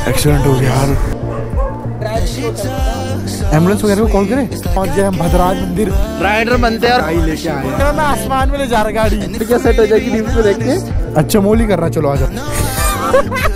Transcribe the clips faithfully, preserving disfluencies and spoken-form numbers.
Accident हो गया यार। एम्बुलेंस वगैरह को कॉल करें। पहुंच गए हम भद्राज मंदिर। राइडर बनते हैं और लेके आए। मैं आसमान में ले जा रहा गाड़ी। क्या सेट हो जाएगी न्यूज़ को देख के। अच्छा मोली कर रहा, चलो आ जाओ।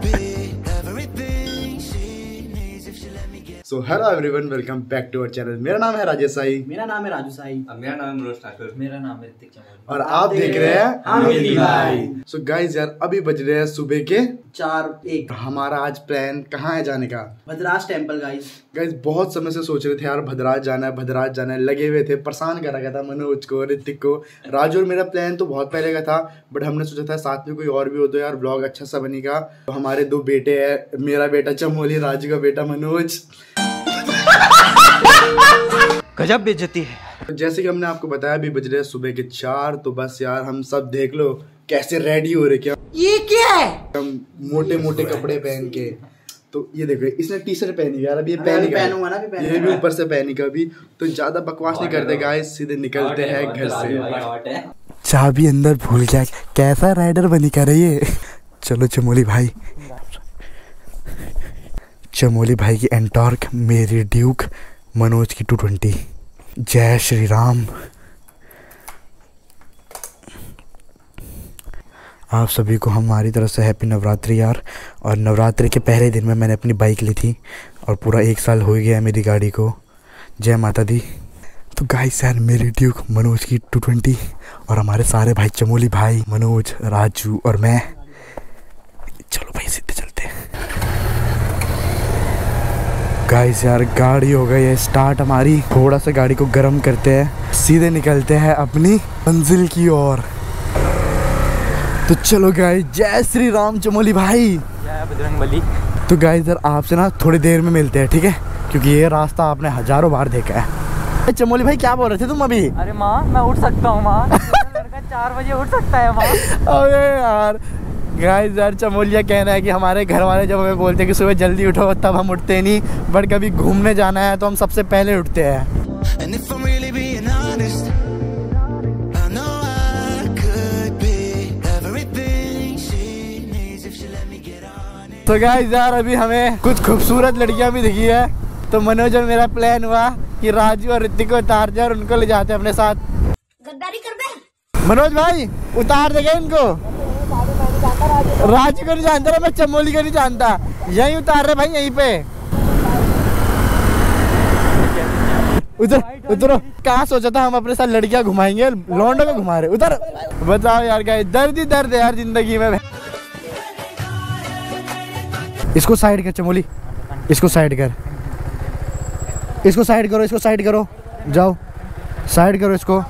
So hello everyone, welcome back to our channel. मेरा नाम है राजेश साई। मेरा नाम है राजू साई। मेरा नाम है मनोज ठाकुर। मेरा नाम है ऋतिक चमोली। और आप देख रहे हैं हमेली भाई। सो गाइस यार, अभी बज रहे हैं सुबह के चार एक। हमारा आज प्लान कहाँ है जाने का? भद्राज टेम्पल। गाइस गाइस बहुत समय से सोच रहे थे यार, भद्राज जाना है, भद्राज जाना है, लगे हुए थे। परेशान कर रखा था मनोज को, ऋतिक को। राजू और मेरा प्लान तो बहुत पहले का था, बट हमने सोचा था साथ में कोई और भी हो तो यार ब्लॉग अच्छा सा बनेगा। तो हमारे दो बेटे हैं, मेरा बेटा चमोली, राजू का बेटा मनोज। गजब बेइज्जती है। तो जैसे कि हमने आपको बताया, अभी बज रहे हैं सुबह के चार। तो बस यार हम सब देख लो कैसे रेडी हो रहे। क्या ये क्या है? हम मोटे मोटे कपड़े पहन के। तो ये देखो, इसने टी शर्ट पहनी यार, अभी ये पहनी पहनूंगा ना, भी ये भी ऊपर से पहनी का भी। तो ज्यादा बकवास नहीं करते गाइस, सीधे निकलते हैं घर से। चाबी अंदर भूल गया, कैसा राइडर बनी कर रही है। चलो चमोली भाई, चमोली भाई की एंटॉर्क, मेरी ड्यूक, मनोज की टू ट्वेंटी। जय श्री राम। आप सभी को हमारी तरफ से हैप्पी नवरात्रि यार। और नवरात्रि के पहले दिन में मैंने अपनी बाइक ली थी और पूरा एक साल हो गया है मेरी गाड़ी को। जय माता दी। तो गाइस यार, मेरी ड्यूक, मनोज की टू ट्वेंटी और हमारे सारे भाई, चमोली भाई, मनोज, राजू और मैं। चलो भाई सीधे चलते हैं। गाइस यार, गाड़ी हो गई है स्टार्ट हमारी। थोड़ा सा गाड़ी को गर्म करते हैं, सीधे निकलते हैं अपनी मंजिल की ओर। तो चलो गाइस, जय श्री राम चमोली भाई, जय बजरंगबली। तो गाइस यार, आपसे ना थोड़ी देर में मिलते हैं, ठीक है? क्योंकि ये रास्ता आपने हजारों बार देखा है। चमोली भाई क्या बोल रहे थे तुम अभी? अरे माँ, मैं उठ सकता हूँ माँ। लड़का चार बजे उठ सकता है माँ। अरे यार गाइस यार, चमोलिया कहना है कि हमारे घर वाले जब हमें बोलते हैं कि सुबह जल्दी उठो, तब हम उठते नहीं। बट कभी घूमने जाना है तो हम सबसे पहले उठते हैं। तो गाइस यार, अभी हमें कुछ खूबसूरत लड़कियां भी दिखी है। तो मनोज और मेरा प्लान हुआ कि राजू और ऋतिक को उतार जाए और उनको ले जाते हैं अपने साथ। गद्दारी कर दे मनोज भाई, उतार देंगे इनको। राजू को नहीं जानता, मैं चमोली को नहीं जानता। यहीं उतार रहे भाई, यहीं पे। उधर उधर कहाँ सोचा था हम अपने साथ लड़कियां घुमाएंगे, लौंडों को घुमा रहे उधर। बताओ यार गाइस, दर्द ही दर्द है यार जिंदगी में। इसको साइड कर चमोली, इसको साइड कर, इसको साइड करो, इसको साइड करो, जाओ साइड करो इसको।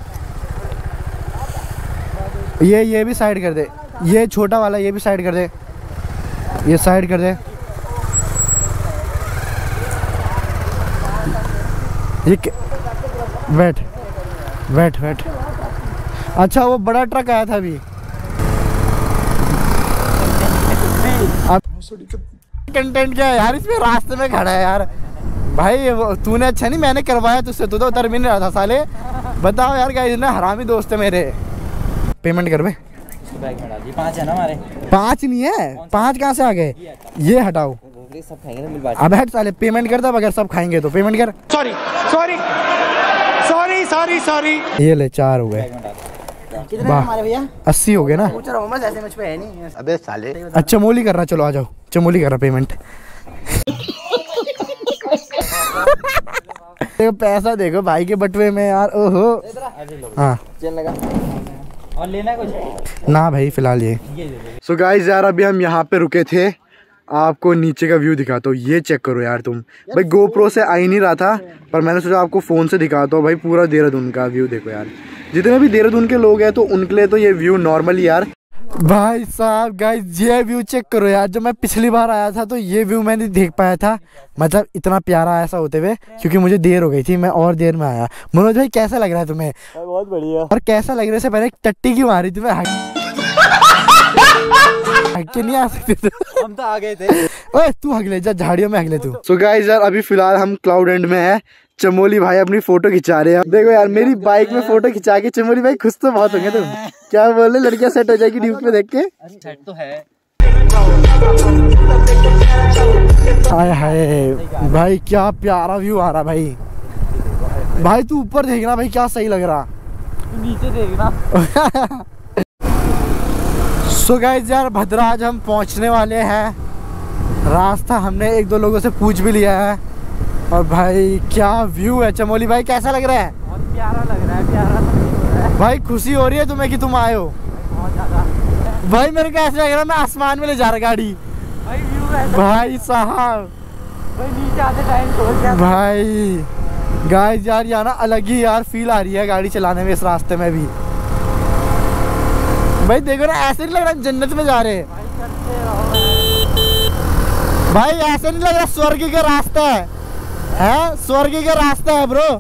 ये ये भी साइड कर दे, ये छोटा वाला ये भी साइड कर दे, ये साइड कर दे। ये बैठ बैठ बैठ। अच्छा, वो बड़ा ट्रक आया था अभी। अब कंटेंट क्या है यार इसमें? रास्ते में खड़ा है यार भाई। तूने अच्छा नहीं, मैंने करवाया तुझसे, तू तो उतर भी नहीं रहा था साले। बताओ यार गाइस, ना हरामी दोस्त है मेरे। पेमेंट कर बे। पाँच है ना हमारे? पाँच नहीं है, पाँच कहाँ से आ गए? ये हटाओ, सब खाएंगे ना। अब हट साले, पेमेंट कर दो। अगर सब खाएंगे तो पेमेंट कर। Sorry sorry sorry sorry sorry. ये ले, चार हो गए। कितने हमारे भैया? अस्सी हो गए ना। पूछ रहा हूँ मैं, ऐसे मुझ पे है नहीं। अबे साले। अच्छा चमोली कर रहा, चलो आ जाओ। चमोली कर रहा पेमेंट। देखो पैसा, देखो भाई के बटुए में यार। ओहो हाँ, और लेना कुछ ना भाई फिलहाल ये। सो गाइस यार, अभी हम यहाँ पे रुके थे। आपको नीचे का व्यू दिखाता हूँ, ये चेक करो यार तुम। भाई गोप्रो से आ ही नहीं रहा था, पर मैंने सोचा आपको फ़ोन से दिखाता हूँ। भाई पूरा देहरादून का व्यू देखो यार। जितने भी देहरादून के लोग हैं तो उनके लिए तो ये व्यू नॉर्मल यार। भाई साहब गाइस, ये व्यू चेक करो यार। जब मैं पिछली बार आया था तो ये व्यू मैं नहीं देख पाया था, मतलब इतना प्यारा ऐसा होते हुए, क्योंकि मुझे देर हो गई थी। मैं और देर में आया। मनोज भाई कैसा लग रहा है तुम्हें? बहुत बढ़िया। और कैसा लग रहा है से पहले टट्टी क्यों आ रही तुम्हें? के नहीं आ सकते थे। हम तो आ गए थे। ओए तू हगले जा, झाड़ियों में हगले तू। सो गाइस यार, अभी फिलहाल हम क्लाउड एंड में है। चमोली भाई अपनी फोटो खिंचा रहे हैं। देखो यार, मेरी बाइक में फोटो खिंचा के चमोली भाई खुश तो बहुत होंगे तुम। क्या बोल रहे, लड़कियां सेट हो जाएगी ड्यूक पे देख के? सेट तो है। आए हाय भाई, क्या प्यारा व्यू आ रहा भाई। भाई तू ऊपर देखना भाई, क्या सही लग रहा। नीचे देखना। सो गाइस यार भद्राज हम पहुंचने वाले हैं। रास्ता हमने एक दो लोगों से पूछ भी लिया है। और भाई क्या व्यू है चमोली भाई, कैसा लग रहा है? बहुत प्यारा लग रहा है, प्यारा लग रहा है भाई। खुशी हो रही है तुम्हें कि तुम आए हो? बहुत ज्यादा भाई मेरे को ऐसा लग रहा है मैं आसमान में ले जा रहा गाड़ी। भाई व्यू है भाई साहब, भाई नीचे आते टाइम तो क्या भाई गाइस यार यहाँ ना अलग ही यार फील आ रही है गाड़ी चलाने में इस रास्ते में भी। भाई देखो ना, ऐसे नहीं लग रहा जन्नत में जा रहे हैं भाई, करते रहो। भाई। ऐसे नहीं लग रहा स्वर्ग का रास्ता है, है स्वर्ग का रास्ता है ब्रो।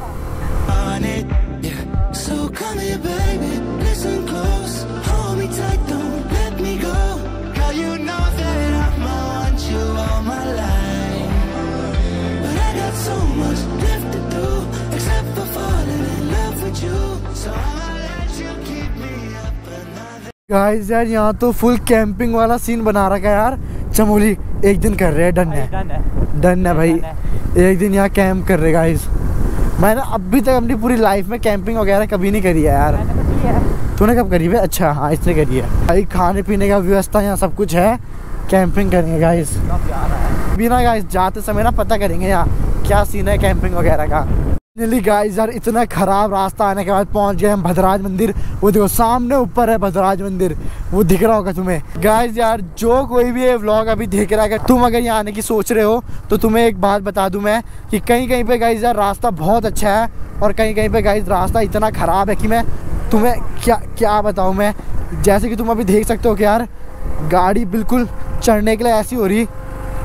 गाइस यार यहाँ तो फुल कैंपिंग वाला सीन बना रखा है यार। चमोली एक दिन कर रहे हैं, डन है, डन है, डन है भाई। डन है। एक दिन यहाँ कैंप कर रहे गाइस। मैंने अभी तक अपनी पूरी लाइफ में कैंपिंग वगैरह कभी नहीं करी है यार। मैंने तो किया है। तूने कब करी है? अच्छा हाँ, इसने करी है भाई। खाने पीने का व्यवस्था यहाँ सब कुछ है, कैंपिंग करेंगे गाइस। बिना गाइस जाते समय ना पता करेंगे यहाँ क्या सीन है कैंपिंग वगैरह का। फाइनली गाइस यार इतना खराब रास्ता आने के बाद पहुंच गए हम भद्राज मंदिर। वो देखो सामने ऊपर है भद्राज मंदिर, वो दिख रहा होगा तुम्हें। गाइस यार जो कोई भी ये व्लॉग अभी देख रहा है, तुम अगर यहाँ आने की सोच रहे हो तो तुम्हें एक बात बता दूं मैं कि कहीं कहीं पे गाइस यार रास्ता बहुत अच्छा है और कहीं कहीं पे गाइस रास्ता इतना ख़राब है कि मैं तुम्हें क्या क्या बताऊँ मैं। जैसे कि तुम अभी देख सकते हो कि यार गाड़ी बिल्कुल चढ़ने के लिए ऐसी हो रही,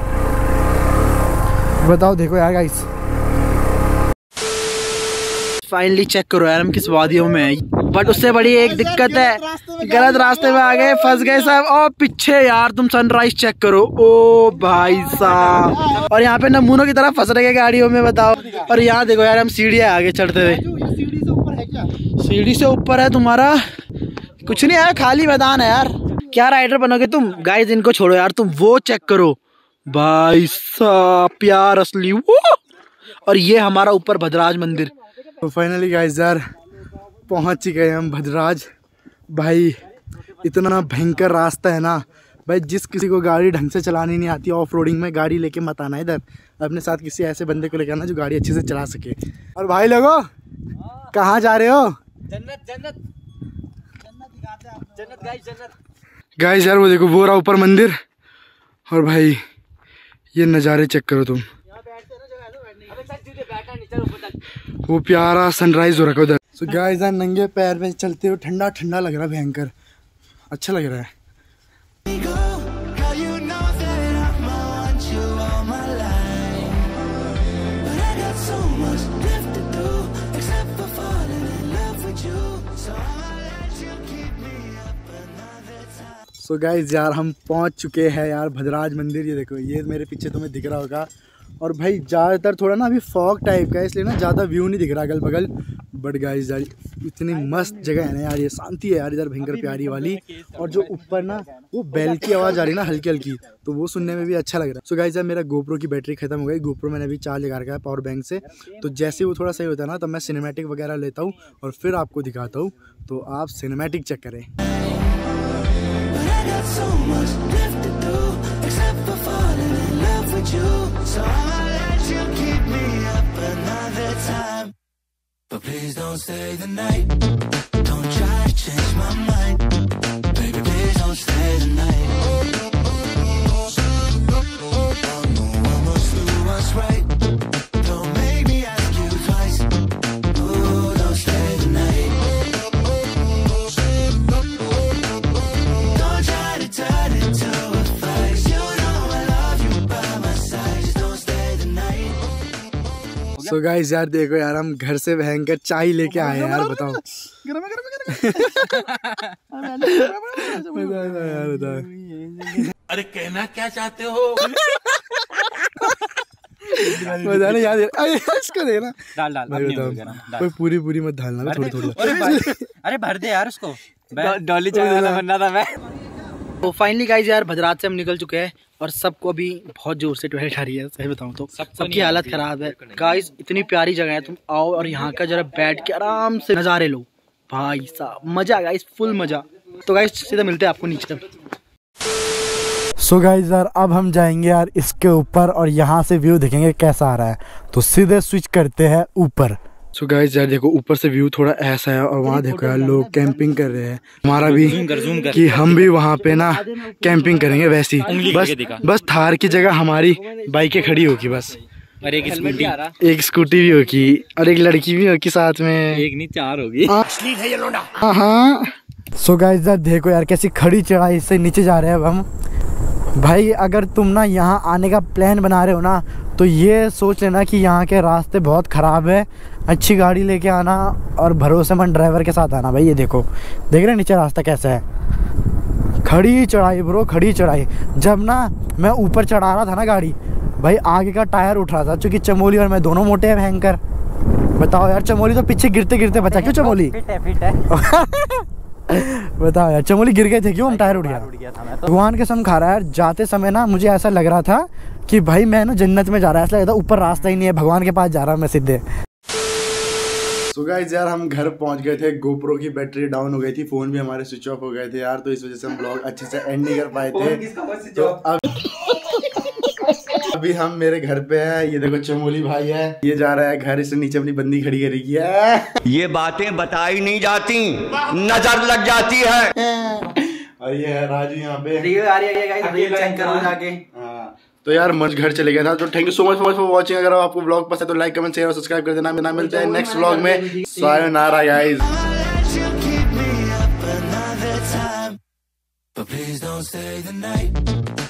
बताओ देखो यार गाइस। फाइनली चेक करो यार हम किस वादियों में हैं। बट उससे बड़ी एक दिक्कत है, गलत रास्ते में आ गए, फंस गए सब। और पीछे यार तुम सनराइज चेक करो, ओ भाई साहब। और यहाँ पे नमूनों की तरह फंस रहे गाड़ियों में, बताओ। और यहाँ देखो यार हम सीढ़ियाँ आगे चढ़ते हुए। सीढ़ी से ऊपर है तुम्हारा कुछ नहीं है, खाली मैदान है यार। क्या राइडर बनोगे तुम? गाइस इनको छोड़ो यार, तुम वो चेक करो भाई साहब, प्यार असली वो। और ये हमारा ऊपर भद्राज मंदिर। तो फाइनली गाइस यार पहुंच ही गए हम भद्राज। भाई इतना भयंकर रास्ता है ना भाई, जिस किसी को गाड़ी ढंग से चलानी नहीं आती ऑफ रोडिंग में गाड़ी लेके मत आना इधर। अपने साथ किसी ऐसे बंदे को लेकर आना जो गाड़ी अच्छे से चला सके। और भाई लोगो कहाँ जा रहे हो? जन्नत जन्नत जन्नत दिखाते हैं, जन्नत गाइस जन्नत। गाइस यार वो देखो वो रहा ऊपर मंदिर। और भाई ये नज़ारे चेक करो तुम, वो प्यारा सनराइज हो रखा उधर। सो गाइस यार नंगे पैर में चलते हुए ठंडा ठंडा लग रहा है, भयंकर अच्छा लग रहा है। सो so गाइस यार हम पहुंच चुके हैं यार भद्राज मंदिर। ये देखो ये मेरे पीछे तुम्हें दिख रहा होगा। और भाई ज़्यादातर थोड़ा ना अभी फॉग टाइप का है, इसलिए ना ज़्यादा व्यू नहीं दिख रहा अगल बगल। बट गाइस यार इतनी मस्त जगह है ना यार, ये शांति है यार इधर भयंकर प्यारी वाली। और जो ऊपर ना वो बेल की आवाज़ आ रही है ना हल्की हल्की, तो वो सुनने में भी अच्छा लग रहा है। सो गाइस यार मेरा गोप्रो की बैटरी खत्म हो गई। गोप्रो मैंने अभी चार्ज लगा रखा है पावर बैंक से, तो जैसे वो थोड़ा सही होता है ना तब मैं सिनेमैटिक वगैरह लेता हूँ और फिर आपको दिखाता हूँ। तो आप सिनेमैटिक चेक करें। So much left to do except for falling in love with you. So I'ma let you keep me up another time, but please don't stay the night. Don't try to change my mind, baby. Please don't stay the night. I know I must do what's right. Don't make me ask you twice. Oh, don't stay the night. So guys यार देखो यार हम घर से भयंकर चाय लेके आए हैं यार, बताओ। गरम गरम यार बताओ। अरे कहना क्या चाहते हो? मजा नहीं यार, इसको देना डाल डाल भाई, बताओ कोई पूरी पूरी मत डालना, थोड़ी थोड़ी। अरे भर दे यार उसको, डॉली चढ़ाना बनना था मैं। तो फाइनली गाइस यार भद्राज से हम निकल चुके हैं और सबको अभी बहुत जोर से टॉयलेट आ रही है, सही बताऊँ तो सबकी हालत ख़राब है। गाइस इतनी प्यारी जगह है, तुम आओ और यहाँ का जरा बैठ के आराम से नज़ारे लो भाई साहब, मज़ा गाइस, फुल मज़ा। तो गाइस सीधा मिलते हैं आपको नीचे। सो गाइस यार अब हम जाएंगे यार इसके ऊपर और यहाँ से व्यू देखेंगे कैसा आ रहा है, तो सीधे स्विच करते हैं ऊपर। सो so गाइस यार देखो ऊपर से व्यू थोड़ा ऐसा है और वहाँ देखो यार लोग कैंपिंग कर रहे हैं। हमारा भी जूम कर, जूम कर। कि हम भी वहाँ पे ना कैंपिंग करेंगे वैसी, बस बस थार की जगह हमारी बाइकें खड़ी होगी बस, और एक स्कूटी एक स्कूटी भी होगी और एक लड़की भी होगी साथ में, एक नहीं चार होगी। हाँ हाँ। सो गाइस यार देखो यार कैसी खड़ी चढ़ाई से नीचे जा रहे हैं अब हम। भाई अगर तुम ना यहाँ आने का प्लान बना रहे हो ना तो ये सोच लेना कि यहाँ के रास्ते बहुत ख़राब है, अच्छी गाड़ी लेके आना और भरोसेमंद ड्राइवर के साथ आना। भाई ये देखो, देख रहे हैं नीचे रास्ता कैसा है, खड़ी चढ़ाई ब्रो, खड़ी चढ़ाई। जब ना मैं ऊपर चढ़ा रहा था ना गाड़ी, भाई आगे का टायर उठ रहा था, क्योंकि चमोली और मैं दोनों मोटे हैं भयंकर। बताओ यार, चमोली तो पीछे गिरते गिरते बचा, क्यों चमोली? फिट है, फिट है। बताओ यार, चमोली गिर गए थे क्यों? हम टायर उठ गया। भगवान कसम खा रहा है यार, जाते समय ना मुझे ऐसा लग रहा था कि भाई मैं ना जन्नत में जा रहा है, ऐसा लग रहा था ऊपर रास्ता ही नहीं है, भगवान के पास जा रहा हूँ मैं सीधे। सो गाइस यार हम घर पहुंच गए थे, गोप्रो की बैटरी डाउन हो गई थी, फोन भी हमारे स्विच ऑफ हो गए थे यार, तो इस वजह से हम ब्लॉग अच्छे से एंड नहीं कर पाए थे। तो अब अभी हम मेरे घर पे हैं, ये देखो चमोली भाई है, ये जा रहा है घर, इसने नीचे अपनी बंदी खड़ी करेगी है। ये बातें बताई नहीं जाती, नजर लग जाती है। और ये है राजू यहाँ पे, रील आ रही है गाइस, रील चेक करो जाके। हाँ तो यार मस्त घर चले गया था। तो thank you so much for watching. अगर आपको व्लॉग पसंद है तो लाइक कमेंट शेयर और सब्सक्राइब कर देना। मिलते मिलते हैं नेक्स्ट व्लॉग में। Sayonara guys.